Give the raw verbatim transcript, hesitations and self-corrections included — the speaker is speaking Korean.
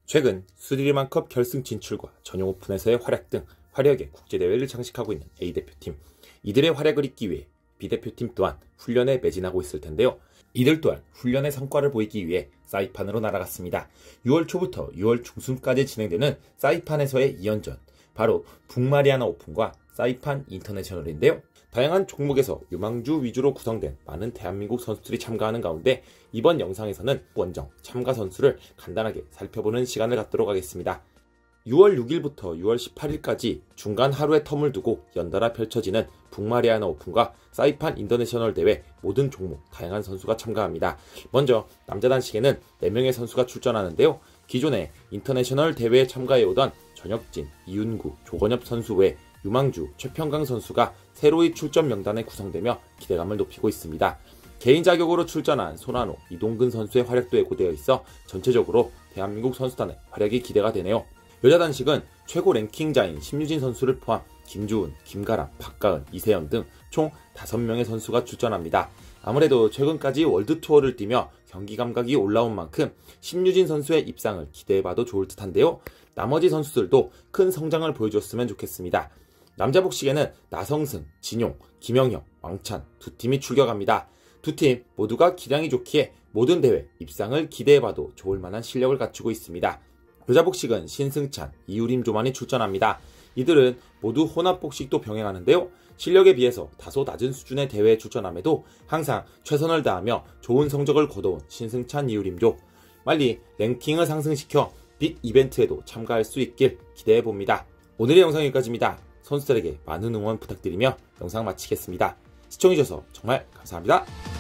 최근 수디르만컵 결승 진출과 전용 오픈에서의 활약 등 화려하게 국제대회를 장식하고 있는 A대표팀. 이들의 활약을 잇기 위해 B대표팀 또한 훈련에 매진하고 있을 텐데요. 이들 또한 훈련의 성과를 보이기 위해 사이판으로 날아갔습니다. 유월 초부터 유월 중순까지 진행되는 사이판에서의 이 연전, 바로 북마리아나 오픈과 사이판 인터내셔널인데요. 다양한 종목에서 유망주 위주로 구성된 많은 대한민국 선수들이 참가하는 가운데 이번 영상에서는 원정 참가 선수를 간단하게 살펴보는 시간을 갖도록 하겠습니다. 유월 육일부터 유월 십팔일까지 중간 하루의 텀을 두고 연달아 펼쳐지는 북마리아나 오픈과 사이판 인터내셔널 대회 모든 종목 다양한 선수가 참가합니다. 먼저 남자 단식에는 네 명의 선수가 출전하는데요. 기존에 인터내셔널 대회에 참가해오던 전혁진, 이윤구, 조건엽 선수 외 유망주 최평강 선수가 새로이 출전 명단에 구성되며 기대감을 높이고 있습니다. 개인 자격으로 출전한 손한호, 이동근 선수의 활약도 예고되어 있어 전체적으로 대한민국 선수단의 활약이 기대가 되네요. 여자 단식은 최고 랭킹자인 심유진 선수를 포함 김주은, 김가람, 박가은, 이세연 등 총 다섯 명의 선수가 출전합니다. 아무래도 최근까지 월드투어를 뛰며 경기 감각이 올라온 만큼 심유진 선수의 입상을 기대해봐도 좋을 듯한데요. 나머지 선수들도 큰 성장을 보여줬으면 좋겠습니다. 남자 복식에는 나성승, 진용, 김영혁, 왕찬 두 팀이 출격합니다. 두 팀 모두가 기량이 좋기에 모든 대회 입상을 기대해봐도 좋을 만한 실력을 갖추고 있습니다. 여자 복식은 신승찬, 이유림 조만이 출전합니다. 이들은 모두 혼합 복식도 병행하는데요. 실력에 비해서 다소 낮은 수준의 대회에 출전함에도 항상 최선을 다하며 좋은 성적을 거둬온 신승찬, 이유림조. 빨리 랭킹을 상승시켜 빅 이벤트에도 참가할 수 있길 기대해봅니다. 오늘의 영상 여기까지입니다. 선수들에게 많은 응원 부탁드리며 영상 마치겠습니다. 시청해주셔서 정말 감사합니다.